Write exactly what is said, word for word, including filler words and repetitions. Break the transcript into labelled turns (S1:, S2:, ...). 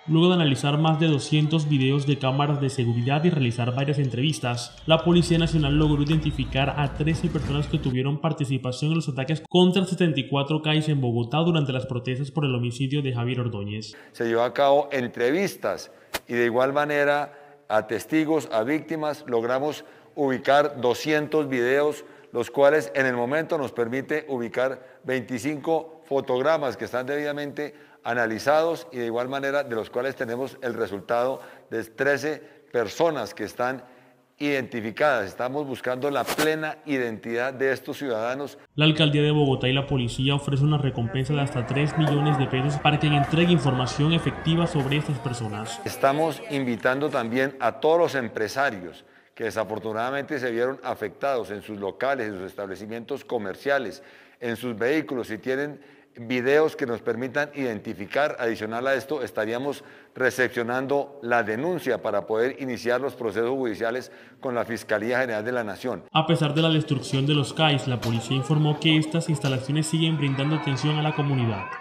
S1: Luego de analizar más de doscientos videos de cámaras de seguridad y realizar varias entrevistas, la Policía Nacional logró identificar a trece personas que tuvieron participación en los ataques contra setenta y cuatro C A I en Bogotá durante las protestas por el homicidio de Javier Ordóñez.
S2: Se llevó a cabo entrevistas y de igual manera a testigos, a víctimas, logramos ubicar doscientos videos, los cuales en el momento nos permite ubicar veinticinco fotogramas que están debidamente analizados y de igual manera de los cuales tenemos el resultado de trece personas que están identificadas. Estamos buscando la plena identidad de estos ciudadanos.
S1: La Alcaldía de Bogotá y la Policía ofrecen una recompensa de hasta tres millones de pesos para quien entregue información efectiva sobre estas personas.
S2: Estamos invitando también a todos los empresarios que desafortunadamente se vieron afectados en sus locales, en sus establecimientos comerciales, en sus vehículos, si tienen videos que nos permitan identificar. Adicional a esto, estaríamos recepcionando la denuncia para poder iniciar los procesos judiciales con la Fiscalía General de la Nación.
S1: A pesar de la destrucción de los C A Is, la policía informó que estas instalaciones siguen brindando atención a la comunidad.